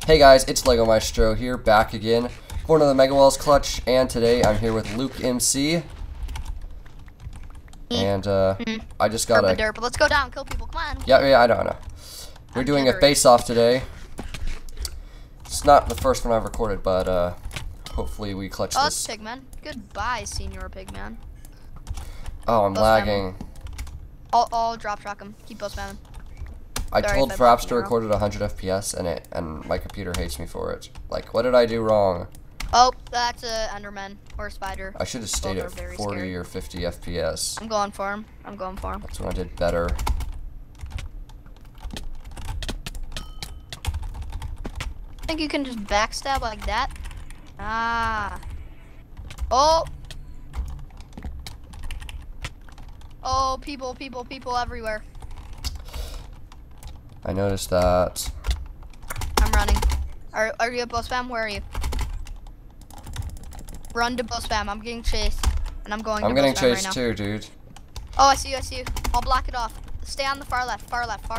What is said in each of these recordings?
Hey guys, it's Lego Maestro here, back again for another Mega Wells clutch, and today I'm here with Luke MC. And I just got a derp. Let's go down, kill people. Come on. Yeah, I know. We're doing a face-off today. It's not the first one I've recorded, but hopefully we clutch this. Oh, Pigman. Goodbye, Senior Pigman. Oh, I'm lagging. I'll drop shock him. Keep both spamming. I told Fraps to record at 100 FPS, and my computer hates me for it. Like, what did I do wrong? Oh, that's a Enderman or a spider. I should have stayed at 40 or 50 FPS. I'm going for him. That's when I did better. I think you can just backstab like that. Ah. Oh. Oh, people everywhere. I noticed that. I'm running. Are you at bow spam? Where are you? Run to bow spam. I'm getting chased, and I'm going. I'm to getting bow spam chased right too, dude. Oh, I see you. I'll block it off. Stay on the far left.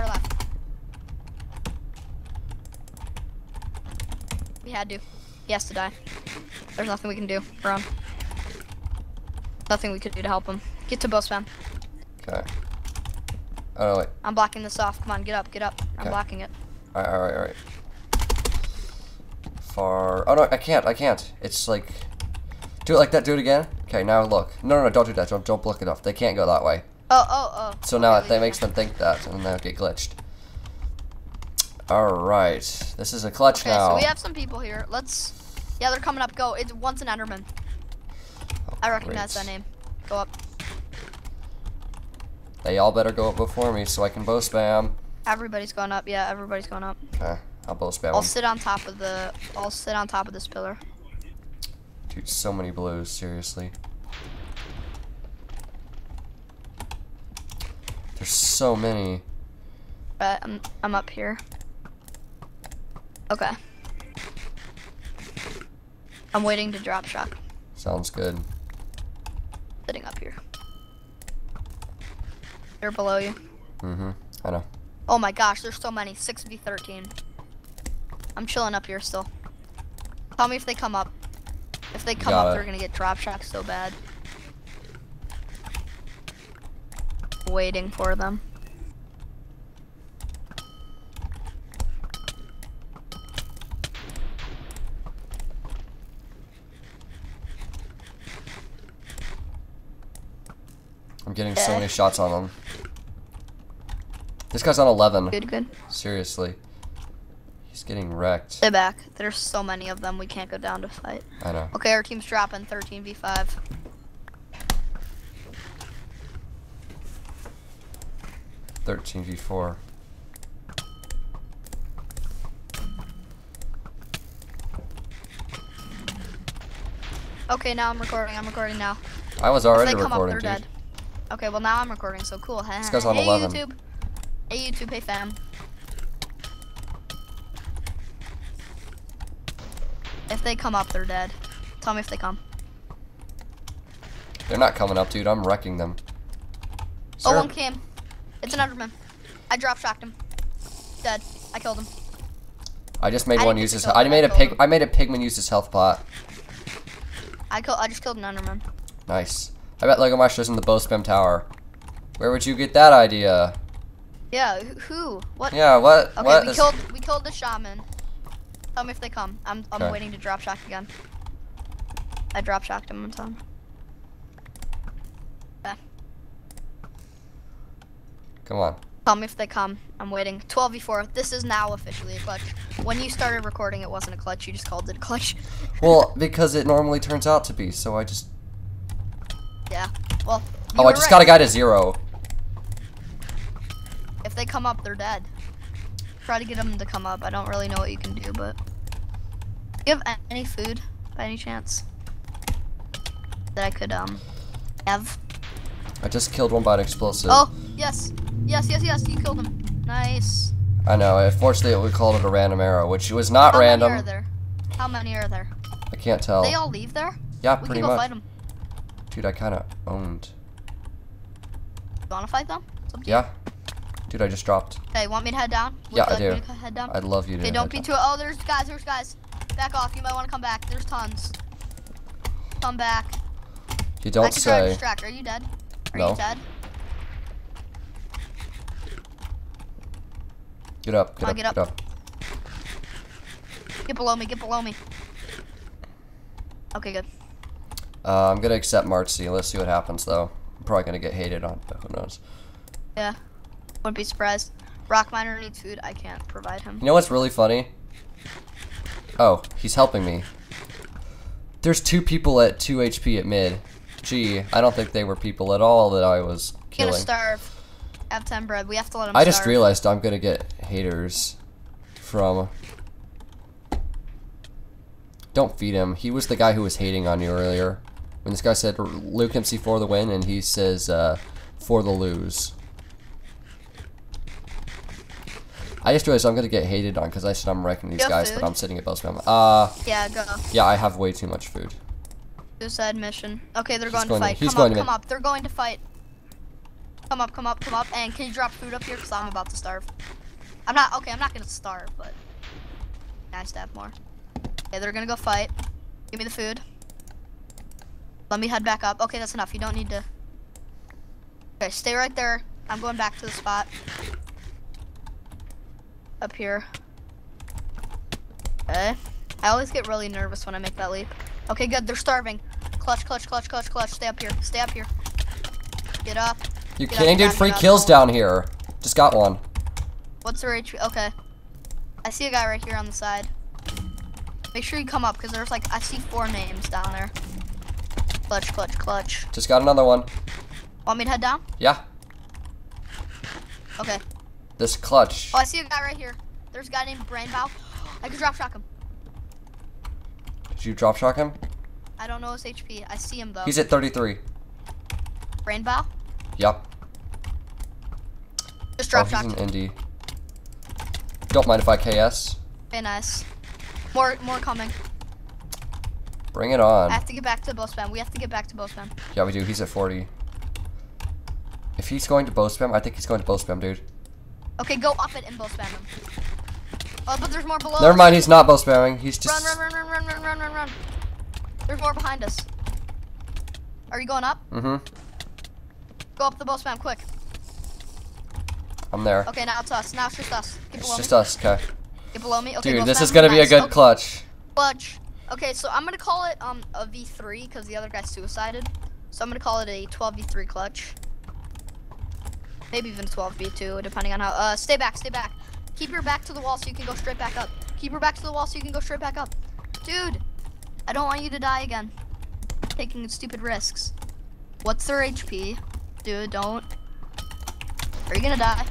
We had to. He has to die. There's nothing we can do. Run. Nothing we could do to help him. Get to bow spam. Okay. Oh, wait. I'm blocking this off. Come on, get up. I'm blocking it. Alright. Far. Oh, no, I can't. It's like. Do it like that. Do it again. Okay, now look. No, don't do that. Don't block it off. They can't go that way. Oh. So now that makes them think that, and then they'll get glitched. Alright. This is a clutch now. Okay, so we have some people here. Yeah, they're coming up. Go. It's once an Enderman. Oh, I recognize that name. Go up. They all better go up before me so I can bow spam. Everybody's going up. Yeah, everybody's going up. Okay, I'll bow spam. I'll sit on top of this pillar. Dude, so many blues, seriously. There's so many. But I'm up here. Okay. I'm waiting to drop shock. Sounds good. Sitting up here. They're below you. I know. Oh my gosh, there's so many. 6v13. I'm chilling up here still. Tell me if they come up. If they come up, they're gonna get drop shock so bad. Waiting for them. I'm getting so many shots on them. This guy's on 11. Good. Seriously. He's getting wrecked. Stay back. There's so many of them, we can't go down to fight. I know. Okay, our team's dropping 13v5. 13v4. Okay, now I'm recording. I'm recording now. I was already if they come recording, up, they're dude. dead. Okay, well now I'm recording, so cool. This guy's on 11. YouTube. Hey YouTube, hey fam. If they come up, they're dead. Tell me if they come. They're not coming up, dude. I'm wrecking them. Sir? Oh, one came. It's an Enderman. I drop shocked him. Dead. I killed him. I just made one use his. I made a pigman use his health pot. I just killed an Enderman. Nice. I bet Lego Maestro's in the bow spam tower. Where would you get that idea? Yeah, who? What? Yeah, what? Okay, we killed the shaman. Tell me if they come. I'm waiting to drop shock again. I drop shocked him one time. Okay. Come on. Tell me if they come. I'm waiting. 12v4. This is now officially a clutch. When you started recording, it wasn't a clutch. You just called it a clutch. Well, because it normally turns out to be, so I just... Yeah. Well, I just got a guy to 0. If they come up, they're dead. Try to get them to come up. I don't really know what you can do, but... Do you have any food, by any chance? That I could, have? I just killed one by an explosive. Oh, yes. Yes, you killed him. Nice. I know. Unfortunately, we called it a random arrow, which was not random. How many are there? I can't tell. They all leave there? Yeah, pretty much. We can go fight them. Dude, I kind of owned. You wanna fight them? Yeah. Dude, I just dropped. Okay, want me to head down? Yeah, I Would you do. like me to head down? I'd love you to. Okay, don't be too. Oh, there's guys. Back off. You might want to come back. There's tons. Come back. You don't I can try to say. distract. Are you dead? Are No. you dead? Get up. Get Come up. on, get Get up. Get below me. Get below me. Okay, good. I'm gonna accept Marcy. Let's see what happens, though. I'm probably gonna get hated on, but who knows? Yeah. Wouldn't be surprised. Rock Miner needs food. I can't provide him. You know what's really funny? Oh, he's helping me. There's 2 people at 2 HP at mid. Gee, I don't think they were people at all that I was He's killing. gonna starve. Have 10 bread. We have to let him I starve. just realized I'm gonna get haters from. Don't feed him. He was the guy who was hating on you earlier. When this guy said Luke MC for the win, and he says for the lose. I just realized I'm gonna get hated on because I said I'm wrecking these You have guys, food? but I'm sitting at both spam. Yeah, go. Yeah, I have way too much food. Suicide mission. Okay, they're going going to to- fight. he's Come going up, to come up. They're going to fight. Come up. And can you drop food up here? Because I'm about to starve. I'm not gonna starve, but I have more. Okay, they're gonna go fight. Give me the food. Let me head back up. Okay, that's enough. You don't need to. Okay, stay right there. I'm going back to the spot. Up here. Okay. I always get really nervous when I make that leap. Okay, good. They're starving. Clutch. Stay up here. Get up. You Get kidding, up, dude? get Free up, kills get up. down here. Just got one. What's their HP? Okay. I see a guy right here on the side. Make sure you come up, because there's like, I see 4 names down there. Clutch. Just got another one. Want me to head down? Yeah. Okay. This clutch. Oh, I see a guy right here. There's a guy named Brainbow. I could drop shock him. Did you drop shock him? I don't know his HP. I see him though. He's at 33. Brainbow? Yup. Just drop Oh, shock. he's an indie. Don't mind if I KS. Okay, nice. More coming. Bring it on. I have to get back to the bow spam. We have to get back to bow spam. Yeah, we do. He's at 40. If he's going to bow spam, I think he's going to bow spam, dude. Okay, go up it and bow spam him. Oh, but there's more below Never us. mind, he's not bow spamming. He's just. Run. There's more behind us. Are you going up? Mm-hmm. Go up the bow spam quick. I'm there. Okay, now it's us. Now it's just us. Get It's below just me. us, okay. Get below me. Okay, Dude, bow this spam is him. gonna be a Nice. good Okay, clutch. clutch. Okay, so I'm gonna call it a V3 because the other guy suicided. So I'm gonna call it a 12v3 clutch. Maybe even 12v2, depending on how. Stay back. Keep your back to the wall so you can go straight back up. Keep your back to the wall so you can go straight back up. Dude, I don't want you to die again. Taking stupid risks. What's their HP? Dude, don't. Are you gonna die?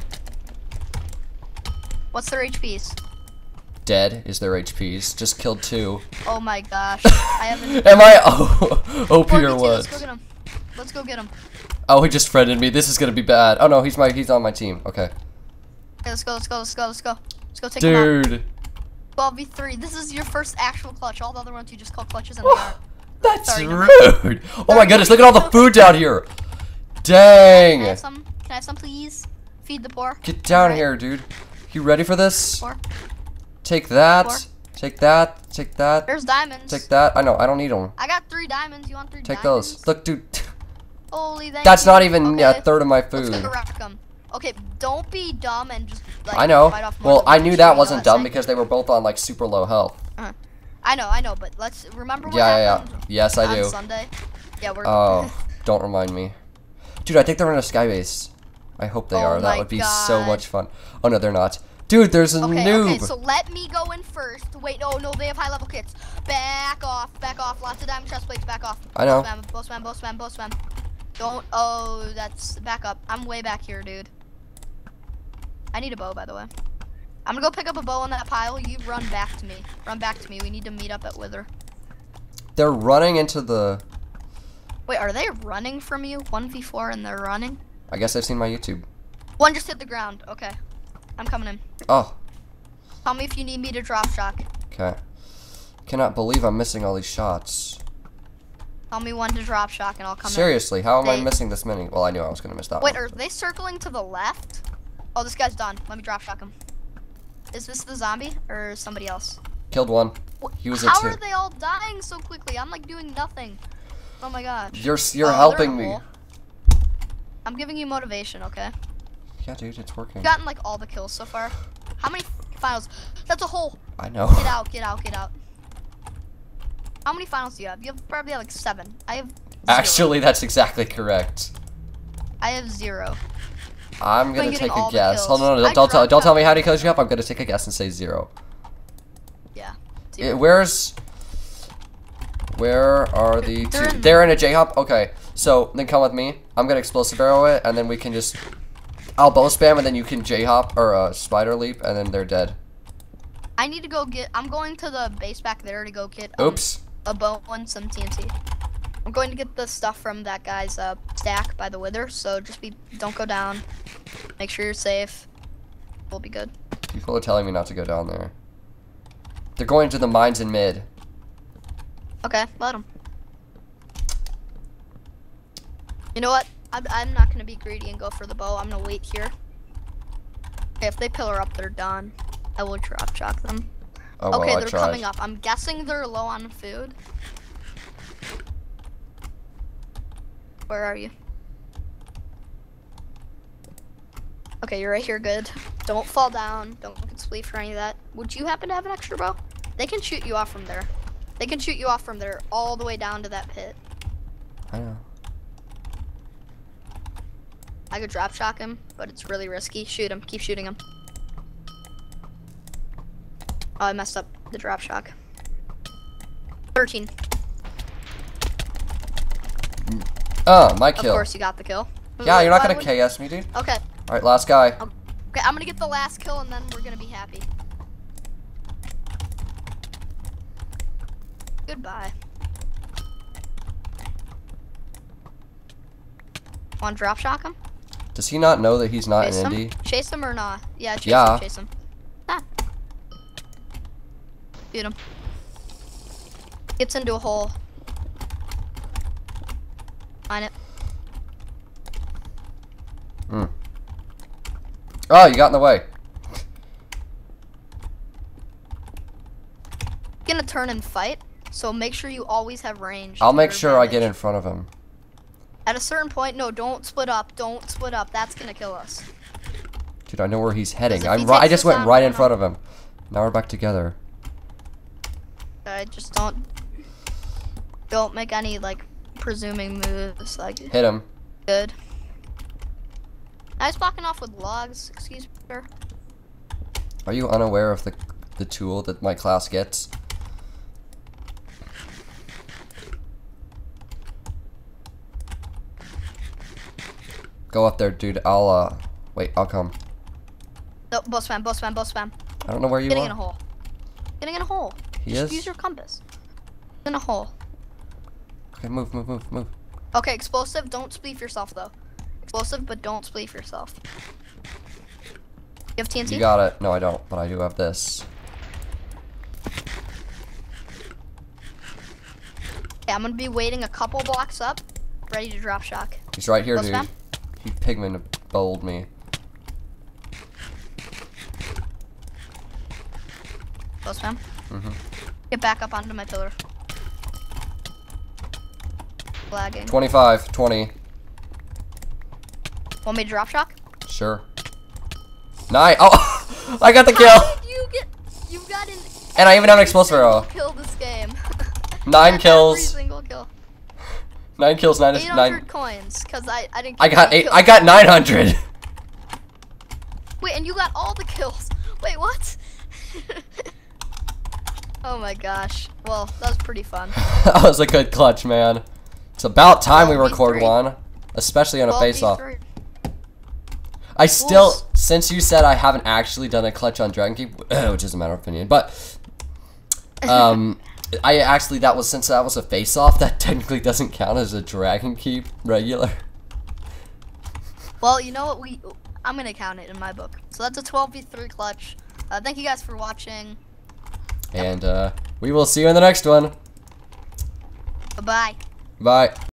What's their HPs? Dead is their HPs. Just killed 2. Oh my gosh. I haven't. Am I OP or 4v2, what? Let's go get him. Oh, he just friended me. This is gonna be bad. Oh no, he's on my team. Okay. Okay, let's go take him out. Dude. 12v3. This is your first actual clutch. All the other ones you just call clutches and they aren't. That's Sorry, rude. Oh my goodness, look at all the food down here. Dang. Can I have some? Can I have some, please? Feed the poor. Get down Alright. here, dude. You ready for this? Poor. Take that. Four. Take that. Take that. There's diamonds. Take that. I know, I don't need them. I got 3 diamonds. You want 3 Take diamonds? those. Look, dude. Holy thank That's you. not even Okay, a third of my Let's food. go wreck 'em. Okay, don't be dumb and just like I know. fight off more Well, than I one knew person, that you know wasn't dumb saying? because they were both on like super low health. I know, but let's remember what Yeah. happened Yes, I on do. Sunday. Yeah, we're Oh, don't remind me. Dude, I think they're in a skybase. I hope they Oh are. That my would be so God. much fun. Oh no, they're not. Dude, there's a noob. Okay, so let me go in first. Wait, no, they have high level kits. Back off. Lots of diamond chest plates, back off. I know. Bow spam. Don't, oh, that's, back up. I'm way back here, dude. I need a bow, by the way. I'm gonna go pick up a bow on that pile. You run back to me. We need to meet up at Wither. They're running into the... Wait, are they running from you? 1v4 and they're running? I guess I've seen my YouTube. One just hit the ground. Okay. I'm coming in. Oh, Tell me if you need me to drop shock. okay. Cannot believe I'm missing all these shots. Tell me when to drop shock and I'll come Seriously, how am I They- missing this many? Well, I knew I was going to miss that in. Wait, one. are they circling to the left? Oh, this guy's done. Let me drop shock him. Is this the zombie or somebody else? Killed one. He was a How 2. are they all dying so quickly? I'm like doing nothing. Oh my gosh. You're Oh, helping they're in a me. hole. I'm giving you motivation, okay? Yeah, dude, it's working. You've gotten like all the kills so far. How many finals? That's a hole. I know. Get out, get out, get out. How many finals do you have? You have probably like 7. I have 0. Actually, that's exactly correct. I have 0. I'm gonna getting take all a the guess. kills. Hold on, I don't tell dropped me how many kills you have. I'm gonna take a guess and say 0. Yeah. 0. Where are the They're 2? in- They're in a J-hop? Okay, so then come with me. I'm gonna explosive arrow it, and then we can just... I'll bow spam, and then you can J-hop, or spider leap, and then they're dead. I need to go get, I'm going to the base back there to go get Oops. a bow and some TNT. I'm going to get the stuff from that guy's stack by the wither, so just don't go down. Make sure you're safe. We'll be good. People are telling me not to go down there. They're going to the mines in mid. Okay, let them. You know what? I'm not going to be greedy and go for the bow. I'm going to wait here. Okay, if they pillar up, they're done. I will drop shock them. Oh, well, Okay, I they're tried. coming up. I'm guessing they're low on food. Where are you? Okay, you're right here, good. Don't fall down. Don't get spleef or any of that. Would you happen to have an extra bow? They can shoot you off from there. They can shoot you off from there all the way down to that pit. I know. I could drop shock him, but it's really risky. Shoot him. Keep shooting him. Oh, I messed up the drop shock. 13. Oh, my kill. Of course you got the kill. Yeah, you're not Why gonna would- KS me, dude. Okay. Alright, last guy. Okay, I'm gonna get the last kill and then we're gonna be happy. Goodbye. Want to drop shock him? Does he not know that he's not Chase an him? indie? Chase him or not? Yeah, chase Yeah. him, chase him. Ah. Shoot him. Gets into a hole. Find it. Hmm. Oh, you got in the way. Gonna turn and fight, so make sure you always have range. I'll to make your sure I get in advantage. front of him. At a certain point, no, don't split up. Don't split up. That's gonna kill us. Dude, I know where he's heading. Because if he I takes just us went out, right no, in no. front of him. Now we're back together. Just don't make any like presuming moves. Like Hit him. good. I was blocking off with logs. Excuse me, sir. Are you unaware of the tool that my class gets? Go up there, dude. Wait, I'll come. No, bow spam, bow spam, bow spam. I don't know where you Getting are. in a hole. Getting in a hole. He Just is? use your compass. In a hole. Okay, move. Okay, explosive. Don't spleef yourself though. Explosive, but don't spleef yourself. You have TNT? You got it. No, I don't, but I do have this. Okay, I'm gonna be waiting a couple blocks up, ready to drop shock. He's right here, Bow dude. spam? He pigman bowled me. Bow spam. Mhm. Get back up onto my pillar. Lagging. 25, 20. Want me to drop shock? Sure. Nine. Oh, I got the kill. How did you get? You got in. And I even have an every explosive single arrow. Kill this game. 9 Every kills. single kill. 9 kills. 9. 800 coins, cause I didn't. I get got any 8. kills. I got 900. Wait, and you got all the kills. Wait, what? Oh my gosh. Well, that was pretty fun. That was a good clutch, man. It's about time we 12v3. record one, especially on a 12v3. face-off. I still, Oof. since you said I haven't actually done a clutch on Dragon Keep, which is a matter of opinion, but I actually since that was a face-off, that technically doesn't count as a Dragon Keep regular. Well, you know what? I'm gonna count it in my book. So that's a 12v3 clutch. Thank you guys for watching. And we will see you in the next one. Bye. Bye.